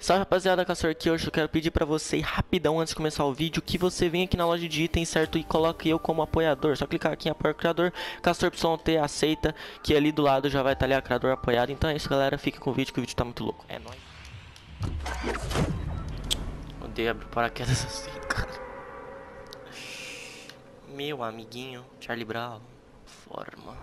Salve rapaziada, Castor aqui. Hoje eu quero pedir pra você rapidão, antes de começar o vídeo, que você venha aqui na loja de itens, certo? E coloque eu como apoiador. Só clicar aqui em apoiar o criador, Castor YT aceita, que ali do lado já vai estar ali a criador apoiado. Então é isso, galera, fica com o vídeo, que o vídeo tá muito louco. É nóis. Odeio abrir paraquedas assim, cara. Meu amiguinho, Charlie Brown. Forma.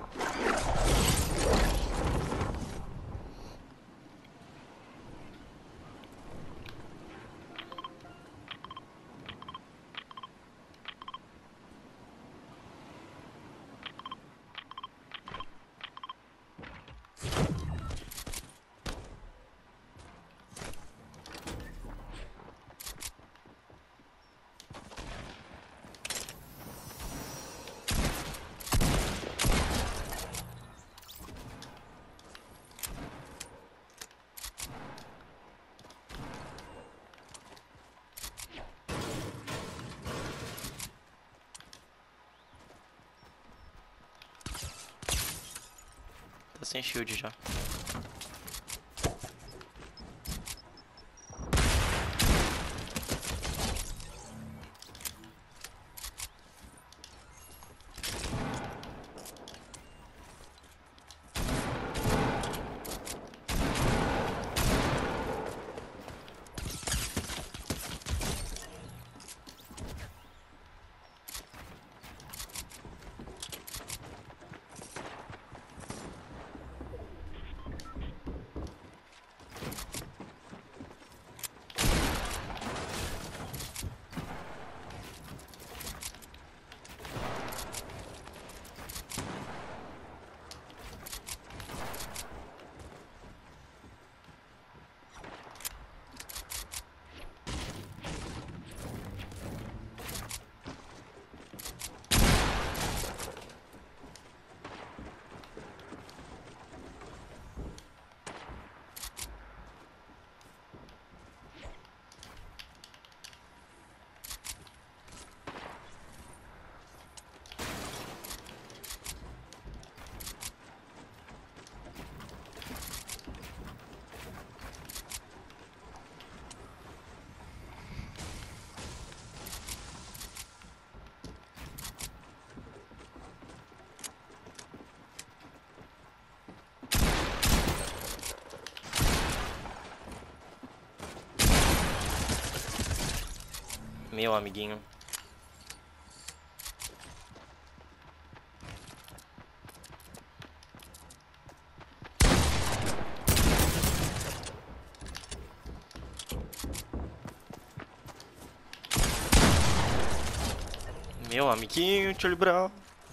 Tá sem shield já. Meu amiguinho. Meu amiguinho, Charlie Brown.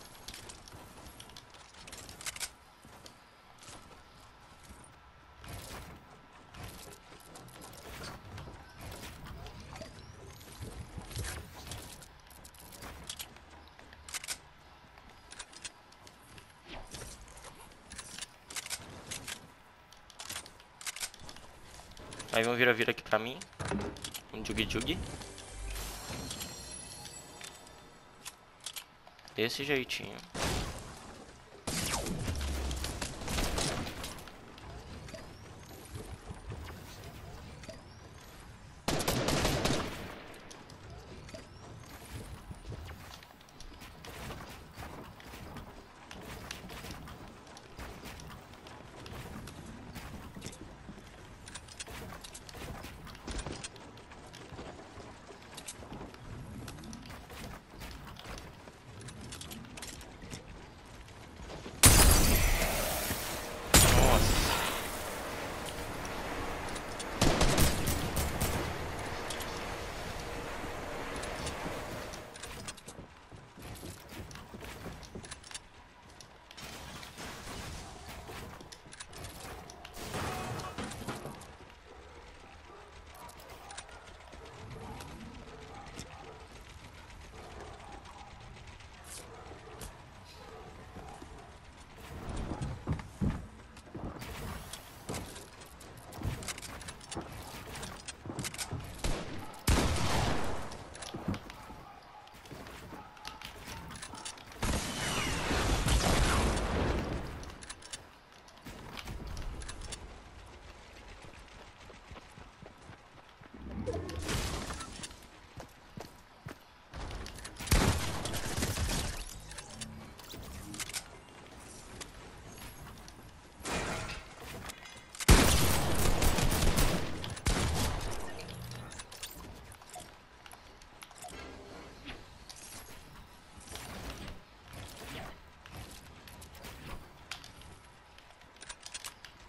Aí vão vir aqui pra mim. Um jug-jug. Desse jeitinho.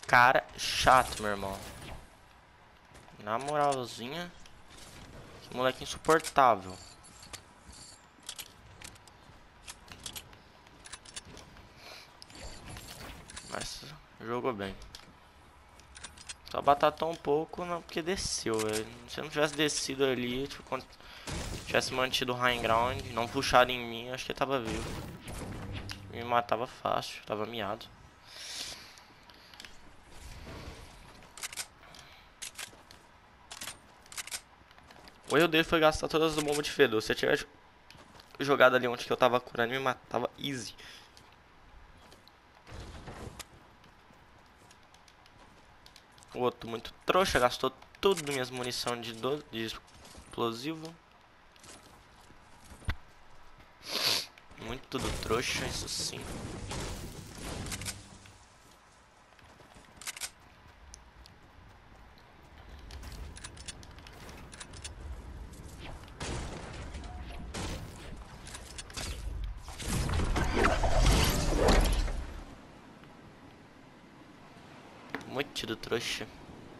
cara chato, meu irmão. Na moralzinha. Que moleque insuportável. Mas jogou bem. Só batatou um pouco, não, porque desceu, velho. Se eu não tivesse descido ali, tipo, quando tivesse mantido o high ground, não puxado em mim, acho que ele tava vivo. Me matava fácil, tava miado. O erro dele foi gastar todas as bombas de fedor. Se eu tivesse jogado ali onde que eu tava curando, me matava easy. O outro muito trouxa, gastou tudo das minhas munição de explosivo. Muito do trouxa, isso sim. Muito do trouxa.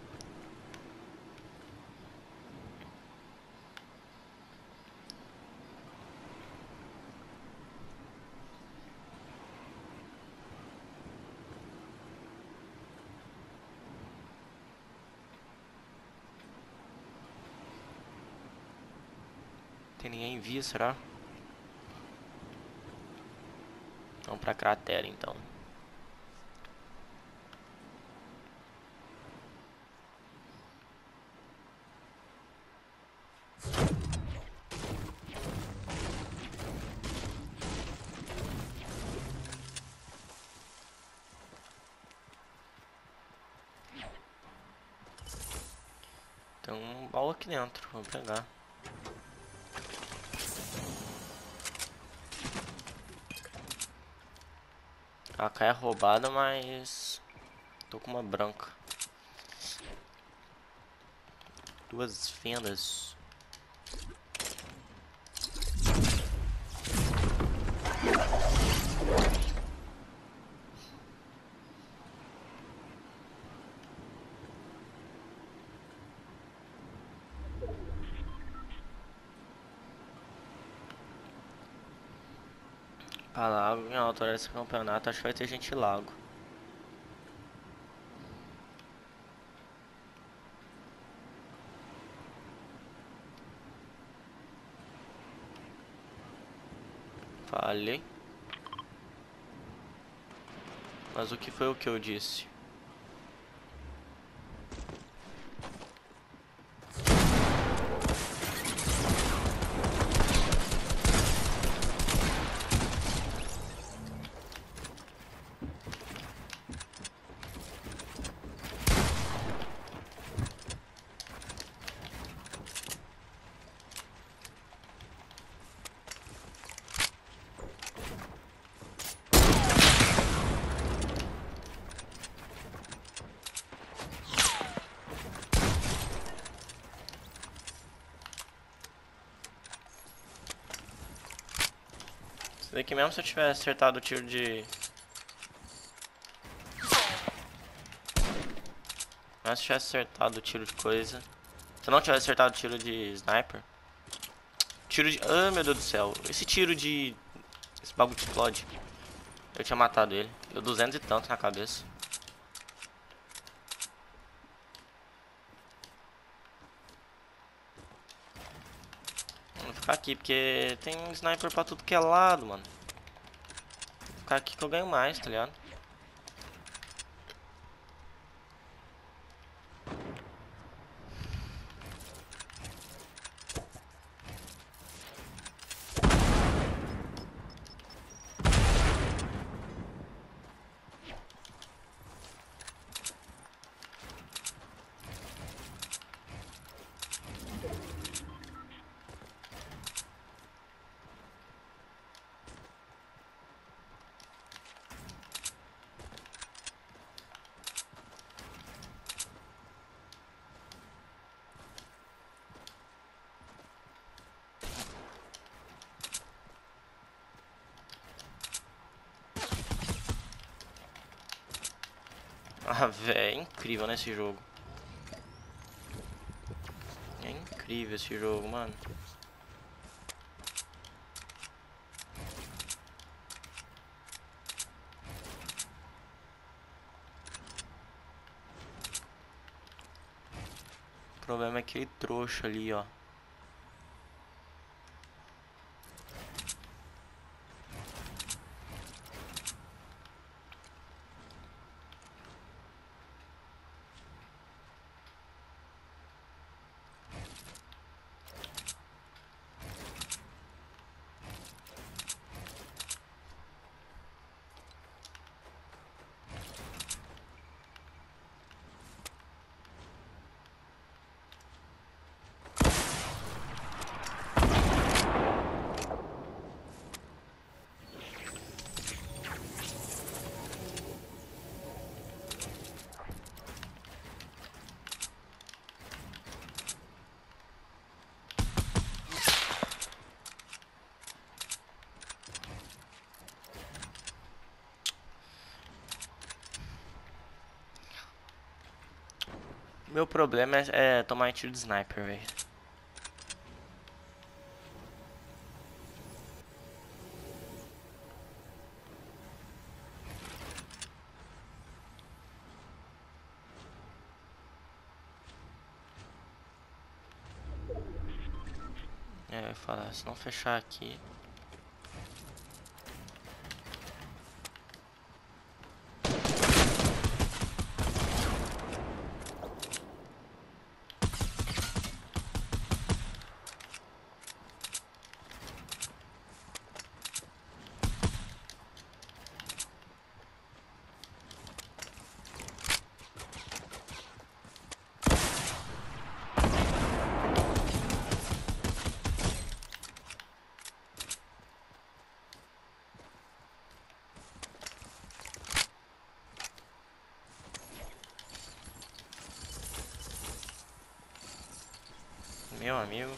Tem ninguém via, será? Vamos pra cratera então. Tem um baú aqui dentro, vou pegar. A AK é roubada, mas tô com uma branca. Duas fendas. Pra lago, em altura desse campeonato, acho que vai ter gente lago. Falei. Mas o que foi o que eu disse? Isso daqui mesmo se eu tivesse acertado o tiro de... Mas se eu tivesse acertado o tiro de coisa... Se eu não tivesse acertado o tiro de sniper... Tiro de... Ah, meu Deus do céu. Esse tiro de... Esse bagulho que explode. Eu tinha matado ele. Deu 200 e tanto na cabeça. Vou ficar aqui, porque tem um sniper pra tudo que é lado, mano. Vou ficar aqui que eu ganho mais, tá ligado? Ah, velho, é incrível, né, esse jogo. É incrível esse jogo, mano. O problema é aquele trouxa ali, ó. Meu problema é tomar tiro de sniper, velho. É, eu ia falar, se não fechar aqui. Meu amigo.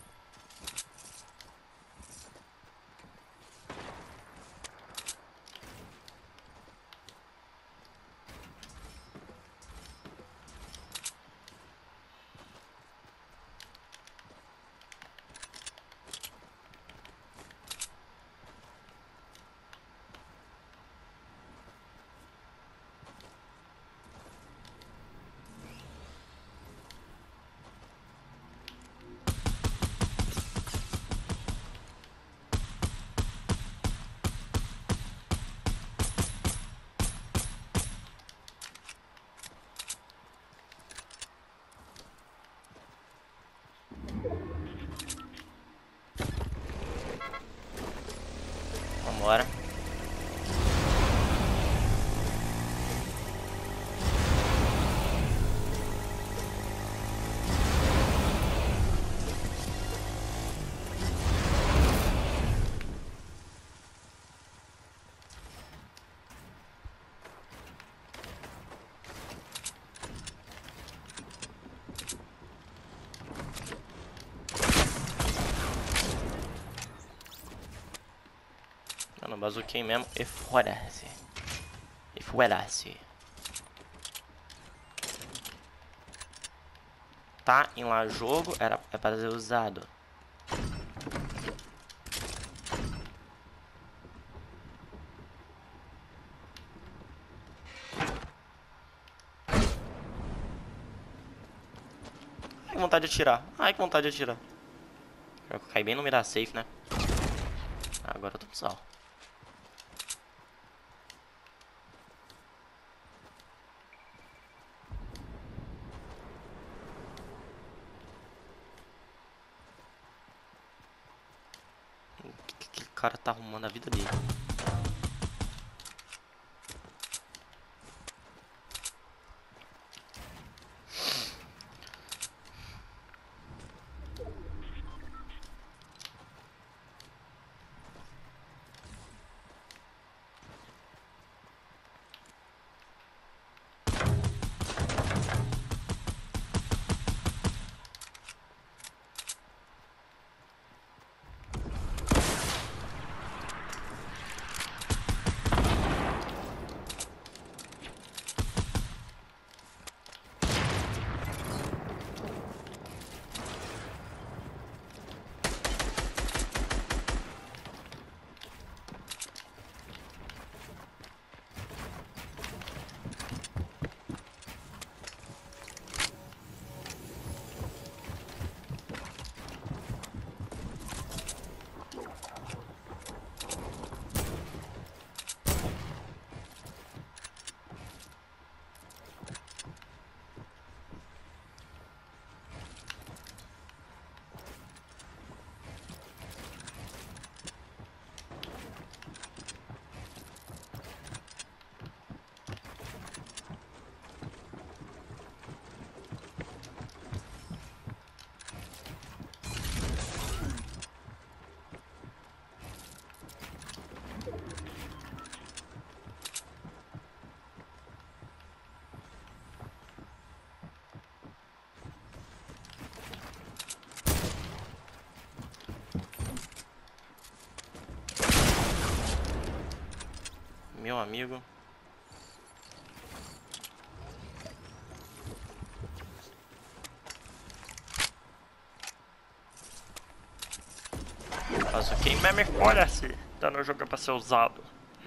Vambora. Mano, bazuquei mesmo. E foda-se. E foda-se. Tá em lá jogo, é para ser usado. Ai, que vontade de atirar. Ai, que vontade de atirar. Eu caí bem no mirar safe, né? Agora eu tô sal. O que aquele cara tá arrumando a vida dele? amigo. Mas quem me foda-se, dando o jogo pra ser usado.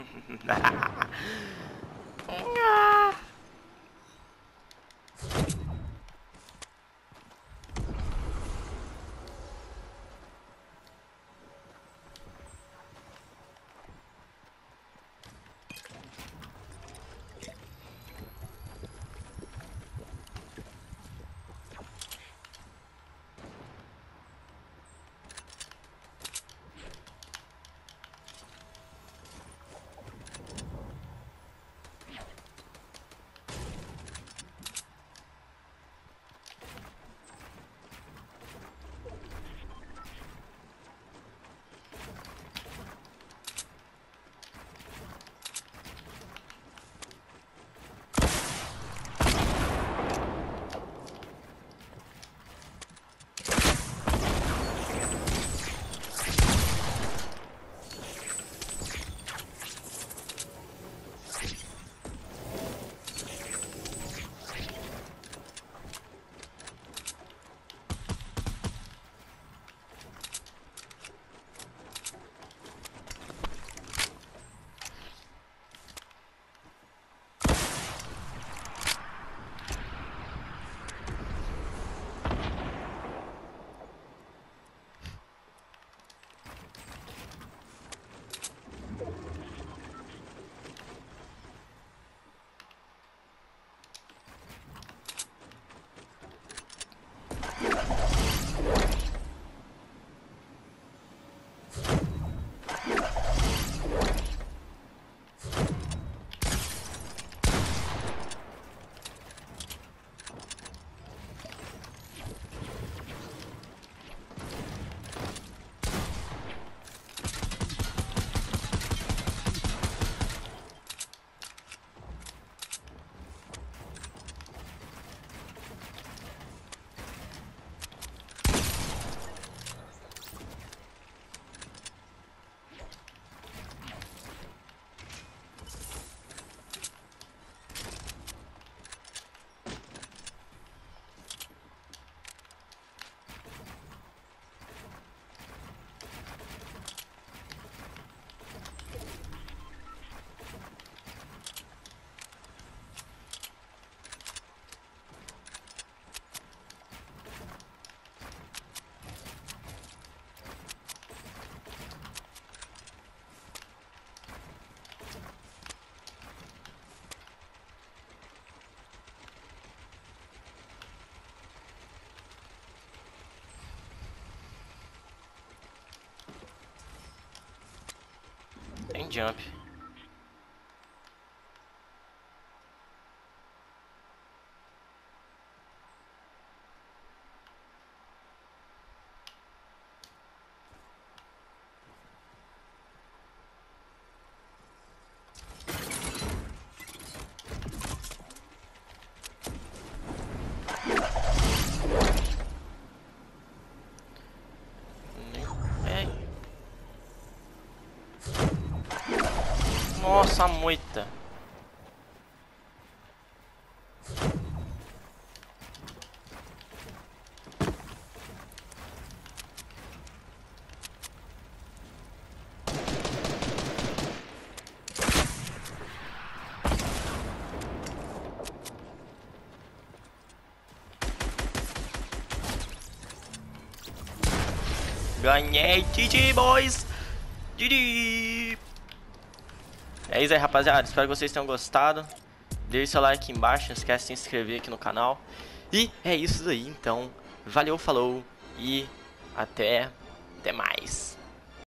Tem jump. Nossa, a moita. Ganhei, GG, boys! GG! É isso aí, rapaziada. Espero que vocês tenham gostado. Deixe seu like aqui embaixo. Não esquece de se inscrever aqui no canal. E é isso aí, então. Valeu, falou e até mais.